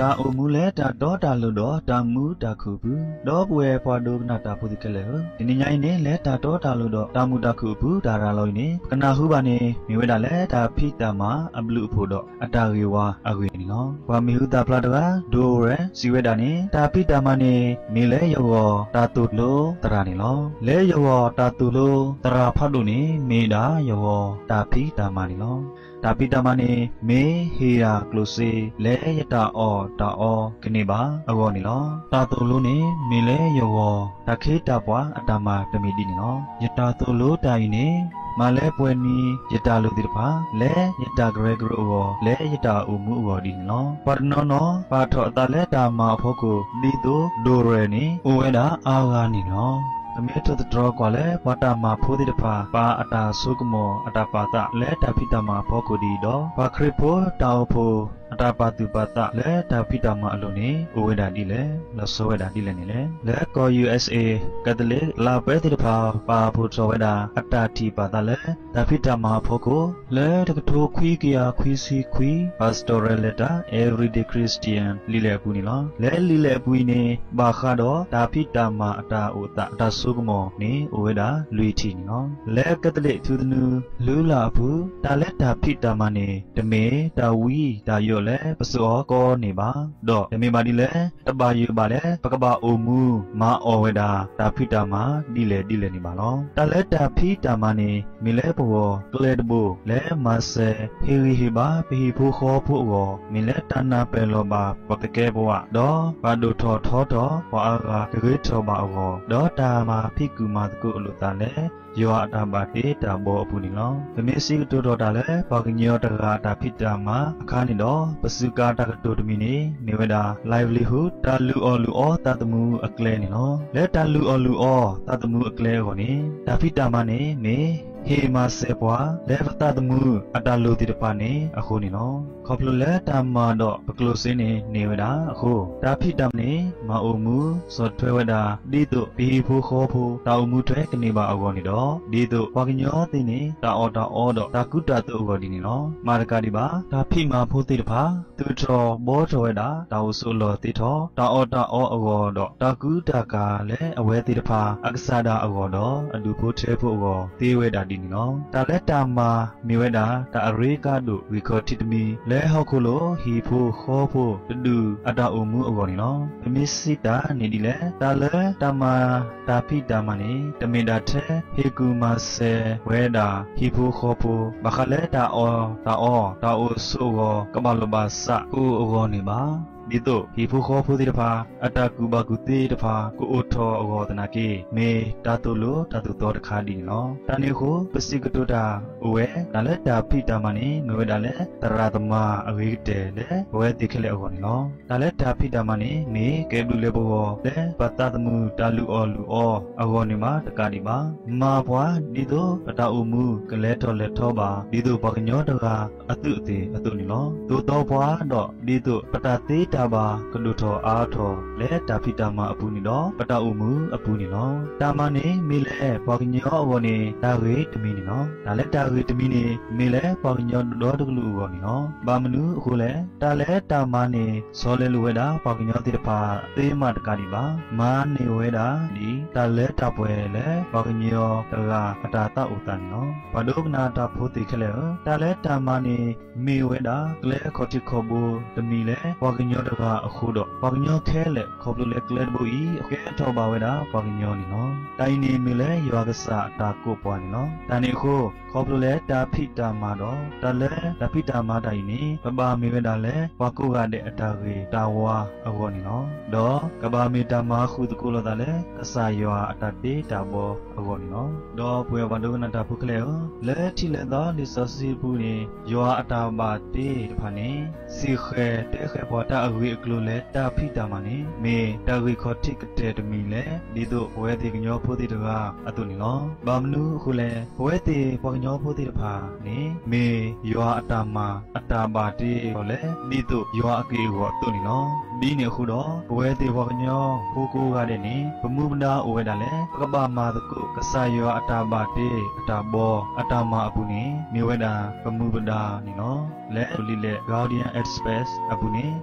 တာအုံမူလဲတာတော့တာလို့တော့တာမူတာခုဘူးတော့ပွဲပွားဒုကနာတာပုတိကလေဒီနေ့ညိုင်းနေလဲတာတော့တာလို့တော့တာမူတာခုဘူးဒါရာလို့နေကနာဟုပါနေမိဝဲတာလဲတာဖိတာမှာအဘလူဖို့တော့အတာရီဝါအကွေနေနော်ဘာမီဟုတာဖလာတကဒိုရဲစီဝဲတာနေတာဖိတာမနေမီလဲယောတာတုလို့တရာနေလောလဲယောတာတုလို့တရာဖတ်လို့နေမေတာယောတာဖိတာမနေလောတာပိတမနေမေဟေယာကလုစေလဲယတာအောတာအောကနေပါအကောနေလောတာတုလို့နေမေလဲယောတခေတာပွားအတမတမီဒီနေလောယတာတုလို့တိုင်နေမလဲပွဲနီယတာလူတိတပါလဲယတာဂရေဂရောလဲယတာဥမှုအောဒီနော်ပါရနောနောပါထောတလဲတာမအဖို့ကိုဒီတိုဒိုရဲနီဥဝဲတာအာဂာနီနော်အမေတတတော်ကလည်းဝတာမှာဖိုးတိတပါပါအတာဆုကမောအတာပါတလဲတာဖိတမှာဖို့ကိုဒီတော့ပါခရဖိုတောက်ဖို့အတာပါတုပါတလဲတာဖိတမှာအလုံးနေဥဝဲတာဒီလဲလဆောဝဲတာဒီလဲနေလဲကော USA ကတလေလာပဲတိတပါပါဖို့ဆောဝဲတာအတာတီပါတလဲတာဖိတမှာဖို့ကိုလဲတကထိုးခွီးကရခွီးစီခွီး Pastoral Letter Everyday Christian လိလဲပူနေလားလဲလိလဲပူနေဘာခါတော့တာဖိတမှာအတာဥတအတာဆုကမောနေဥဝဲတာလွီတီနော်လဲကတလေသူတနူလူလာဘူးတာလဲတာဖိတမှာနေတမေတာဝီတာယောလဲပစောကောနေပါတော့တမေပါဒီလဲတပါယူပါလဲပကပအိုမူမာအော်ဝဲတာတာဖိတမှာဒီလဲနေပါလောတာလဲတာဖိတမှာနေမီလဲဘောကလေတဘူလဲမဆဲဟီဟီဘာပီဖူခောဖူဝမီလဲတနာပဲလောပါပကကဲဘဝတော့ဘာဒုထောထောတော့ဘွာအာကဂေထောပါအောတော့တာမှာဖိကူမာတကုအလို့တာလဲယောအတာပါတေတာဘောအပူနေလောဗမေစီကတိုတော်တာလဲပါကညောတကာတာဖိတာမှာအခါနေတော့ပစုကာတာကတိုတမီနေဝဒါ livelihood တာလူအောတာတမှုအကလဲနေလောလဲတာလူအောတာတမှုအကလဲကိုနေတာဖိတာမှာနေမေဟေမာဆေပွားလေဖတာတမှုအတာလူတိတပါနေအခုနေလောခေါပလူလဲတာမာတော့ပကလုစင်းနေဝဒါအခုတာဖိတမ်နေမအုံမှုစောထွဲဝဒါဒီတုဘီဖူခောဖူတာအုံမှုထွဲကနေပါအောနေတော့ဒီတုဝါကညောသိနေတာအောတော့တာကုတတုအောဒီနေလောမာရကဒီပါတာဖိမာဖိုးတိတပါသူတော်ဘောတော်ဝဒါတာအုဆုလောတိထောတာအောအောတော့တာကုတကာလဲအဝဲတိတပါအက္ဆာဒာအောတော့အဒူဖိုးထဲဖို့အောတေဝဲတာဒီနေလောတာလက်တာမာမြေဝဲတာတာအရေကတို့ဝီခေါ်တိတမီလဲဟောက်ခုလိုဟီဖိုခောဖိုတူအတာအုံမှုအောနေလောအမစ်စီတာနေဒီလဲတာလဲတာမာတာဖိတာမနေတမင်တာထဲဟေကူမာဆေဝဲတာဟီဖိုခောဖိုဘခလဲတာအောတာအိုဆိုကဘလဘဆာကိုအောနေပါဒီတော့ဟီဖူခောဖူတိတဖာအတကူဘကူတိတဖာကိုအိုထောအောတနာကေမေတာတုလိုတာတုတော်တခါဒီနော်တန်နေကိုပစိကတုတာဝဲဒါလက်တာဖိတာမနေငွေဒါလက်တရာသမအဝေးတဲလေဝဲတိခလေအောနော်ဒါလက်တာဖိတာမနေမေကဲဘူးလေဘောလေပတတမှုတာလူအောအောနေမှာတကဒီပါမာဘွားဒီတော့ပတာအုံမှုကလဲတော်လက်ထောပါဒီတော့ဘကညောတကအတုအသေးအတုနေနော်သို့တော့ဘွားတော့ဒီတော့ပတာသေးတာပါကလူတော်အားတော်လဲတာဖိတာမအပူနေတော့ပတာအုံမှုအပူနေနော်တာမနေမေလဲဘကညောအောနေတာဝေတမီနေနော်ဒါလက်တာဝေတမီနေမေလဲဘကညောတော်တကလူအောနေနော်ဘာမနူအခုလဲတာလဲတာမနေစောလဲလူဝဲတာဘကညောတိတပါသေးမတကဒီပါမာနေဝဲတာဒီတာလဲတာပွဲလဲဘကညောတကအတာတဥတန်နော်ဘဒုကနာတာဖိုတိခလဲတာလဲတာမနေမေဝဲတာကလဲခေါတိခေါဘူတမီလဲဘကညောတကအခုတော့ဘကညောခဲလဲခေါပလူလဲကလဲဘူဤအခဲထောပါဝဲတာဘကညောနေနော်တိုင်းနေမေလဲယောကဆာတာကိုပွားနေနော်တန်နေခုခေါပလူလဲတာဖိတာမာတော့တာလဲတာဖိတာမာတိုင်းနေပပမေဝဲတာလဲဘကုကတဲ့အတာကြီးတာဝါအောနေနော်တော့ကဘာမေတာမာခုတကူလောတာလဲကဆာယောအတာတေတာဘောအောနေနော်တော့ပွေဘဒုကနာတာဖုကလဲလဲတိလဲတော့ဒီစစီဘူးနေယောအတာပါတေတဖာနေစီခဲတဲခဲဘောတာအဝေကလိုလဲတာဖိတာမာနေမေတာဝီခေါ်တိကတဲ့တမီလဲဒီတို့ဝဲတိကညောဖိုတိတကအတုနေနော်ဘာမနူခုလဲဝဲတိဘောကညောဖိုတိတဖာနေမေယောအတာမာအတာပါတေဟောလဲဒီတို့ယောအကေဟောတုနေနော်ဒီနေခုတော့ဝဲတိဘောကညောဖိုကိုကတဲ့နေဗမှုပနာဝဲတာလဲပကပမာတကုကဆာယောအတာပါတေအတာဘောအတာမာအပူနေမြေဝဲတာဗမှုပဒါနေနော်လဲလီလေ Guardian Express အပူနေတာလဲဘ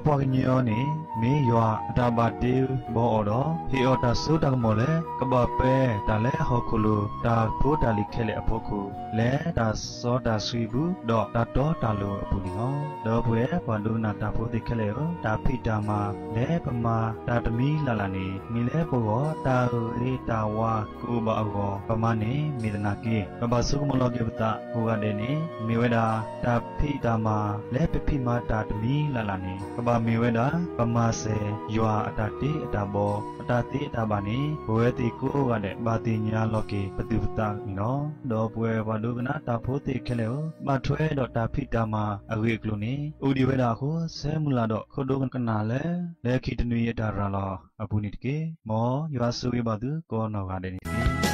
ပွားကညောနေမေရွာအတာပါတေဘောအော်တော့ဟီအော်တာဆူတကမောလေကပပဲဒါလဲဟောခုလိုဒါဖိုးဒါလီခဲလေအဖို့ခုလဲဒါစောဒါဆွေဘူးတော့ဒါတော့တာလိုအပူလီဟောတော့ဘွယ်ဘွာလူနာတာဖိုးတိခဲလေဒါဖိတာမာလဲပမာဒါတမီလာလာနေမိလဲဘောတာရီတာဝါကူဘာအောပမာနေမေဒနာကေပပဆုကမလောကေပတာဟိုကတဲ့နေမေဝဒါဒါဖိတာမာလဲပဖိမာတာတမီလာလာနေပပမေဝဒါပမာစေယွာအတာတိအတာဘောအတာတိအတာဘာနေဘဝတိကိုကတဲ့ဘာတိညာလောကေပတိပတာနော်တော့ဘွယ်ဘာလူကနာတာဖိုးတိခဲလေမထွဲတော့တာဖိတာမာအဝေကလိုနေဥဒီဝဲတာကိုဆဲမူလာတော့ခုဒုကနာလဲခိတနွေရတာရာလောအပူနိတကေမောယွာဆူဝေဘာသူကောနောကတဲ့နေ